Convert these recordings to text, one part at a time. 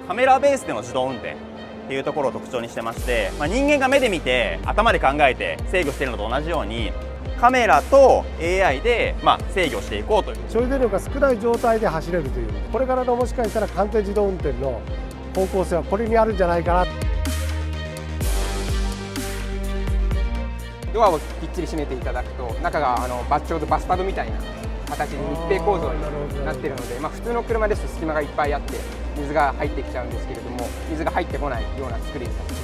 カメラベースでの自動運転っていうところを特徴にしてまして、人間が目で見て頭で考えて制御しているのと同じようにカメラと AI で制御していこうという消費電力が少ない状態で走れるという、これからのもしかしたら完全自動運転の方向性はこれにあるんじゃないかな。 ドアをきっちり閉めていただくと、中がちょうどバスタブみたいな形で密閉構造になっているので、普通の車ですと隙間がいっぱいあって水が入ってきちゃうんですけれども、水が入ってこないような作りになっています。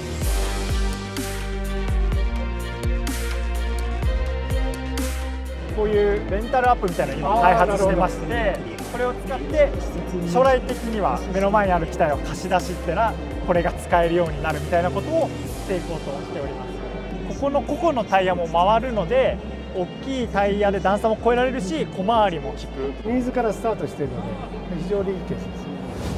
こういうレンタルアップみたいなのを今開発してまして、これを使って将来的には目の前にある機体を貸し出しってなこれが使えるようになるみたいなことをしていこうとしております。ここの個々のタイヤも回るので、大きいタイヤで段差も越えられるし、小回りも利く。 ニーズからスタートしているので非常にいいケースです。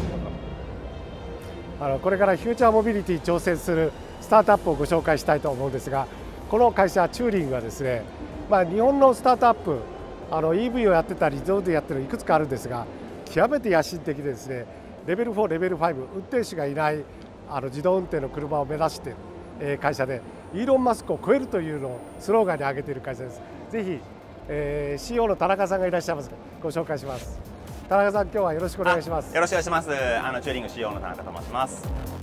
これからフューチャーモビリティに挑戦するスタートアップをご紹介したいと思うんですが、この会社チューリングはですね、日本のスタートアップEV をやってたり自動運転やってるのいくつかあるんですが、極めて野心的でですね、レベル4レベル5運転手がいない自動運転の車を目指している会社で、イーロン・マスクを超えるというのをスローガンに挙げている会社です。ぜひ、CEO の田中さんがいらっしゃいます。ご紹介します。田中さん、今日はよろしくお願いします。 よろしくお願いします。チューリング CEO の田中と申します。